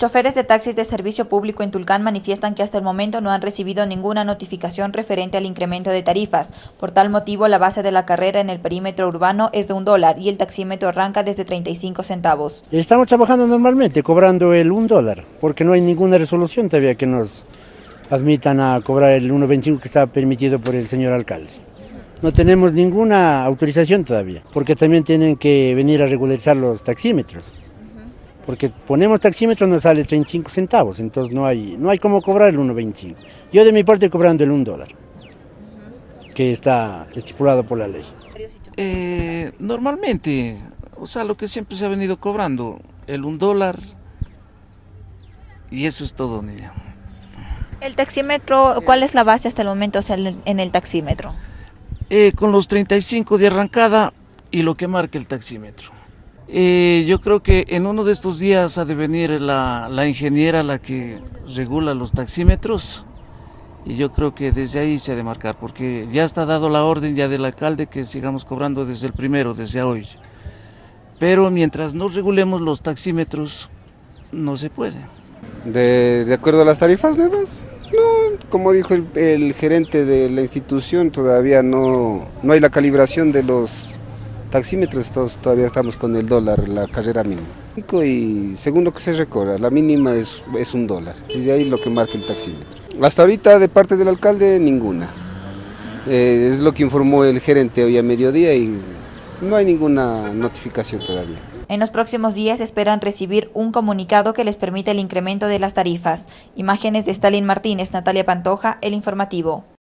Choferes de taxis de servicio público en Tulcán manifiestan que hasta el momento no han recibido ninguna notificación referente al incremento de tarifas. Por tal motivo, la base de la carrera en el perímetro urbano es de $1 y el taxímetro arranca desde 35 centavos. Estamos trabajando normalmente, cobrando el $1, porque no hay ninguna resolución todavía que nos admitan a cobrar el 1.25 que está permitido por el señor alcalde. No tenemos ninguna autorización todavía, porque también tienen que venir a regularizar los taxímetros. Porque ponemos taxímetro nos sale 35 centavos, entonces no hay cómo cobrar el 1.25. Yo de mi parte cobrando el $1, que está estipulado por la ley. Normalmente, o sea, lo que siempre se ha venido cobrando, el $1, y eso es todo, niña. El taxímetro, ¿cuál es la base hasta el momento, o sea, en el taxímetro? Con los 35 de arrancada y lo que marca el taxímetro. Yo creo que en uno de estos días ha de venir la ingeniera, la que regula los taxímetros, y yo creo que desde ahí se ha de marcar, porque ya está dado la orden ya del alcalde que sigamos cobrando desde el primero, desde hoy. Pero mientras no regulemos los taxímetros, no se puede. ¿De acuerdo a las tarifas nuevas? No, como dijo el gerente de la institución, todavía no hay la calibración de los taxímetros, todavía estamos con el $1, la carrera mínima. Y según lo que se recorra, la mínima es $1, y de ahí lo que marca el taxímetro. Hasta ahorita de parte del alcalde ninguna. Es lo que informó el gerente hoy a mediodía y no hay ninguna notificación todavía. En los próximos días esperan recibir un comunicado que les permita el incremento de las tarifas. Imágenes de Stalin Martínez, Natalia Pantoja, El Informativo.